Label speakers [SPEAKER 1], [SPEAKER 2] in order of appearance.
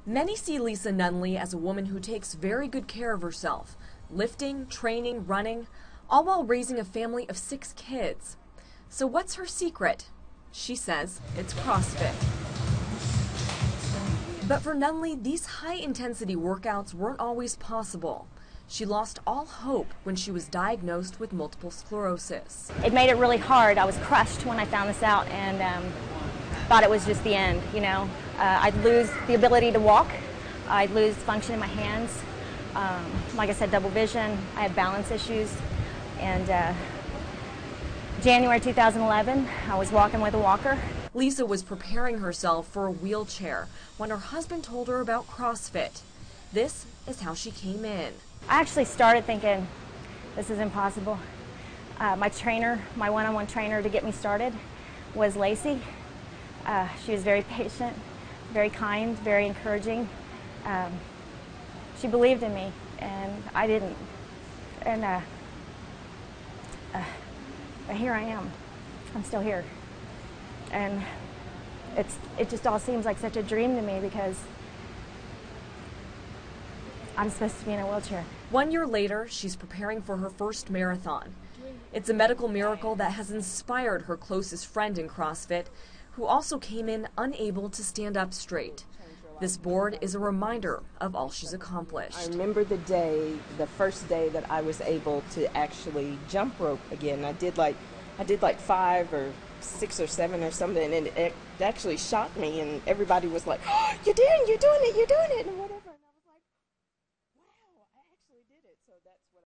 [SPEAKER 1] Many see Lisa Nunley as a woman who takes very good care of herself, lifting, training, running, all while raising a family of 6 kids. So what's her secret? She says it's CrossFit. But for Nunley, these high-intensity workouts weren't always possible. She lost all hope when she was diagnosed with multiple sclerosis.
[SPEAKER 2] It made it really hard. I was crushed when I found this out and thought it was just the end, you know. I'd lose the ability to walk. I'd lose function in my hands. Like I said, double vision. I had balance issues. And January 2011, I was walking with a walker.
[SPEAKER 1] Lisa was preparing herself for a wheelchair when her husband told her about CrossFit. This is how she came in.
[SPEAKER 2] I actually started thinking, this is impossible. My trainer, my one-on-one trainer to get me started was Lacey. She was very patient, very kind, very encouraging. She believed in me, and I didn't. And but here I am. I'm still here. And it just all seems like such a dream to me because I'm supposed to be in a wheelchair.
[SPEAKER 1] 1 year later, she's preparing for her first marathon. It's a medical miracle that has inspired her closest friend in CrossFit, who also came in unable to stand up straight. This board is a reminder of all she's accomplished.
[SPEAKER 3] I remember the day, the first day that I was able to actually jump rope again. I did like 5 or 6 or 7 or something, and it actually shocked me, and everybody was like, oh, you're doing it, you're doing it.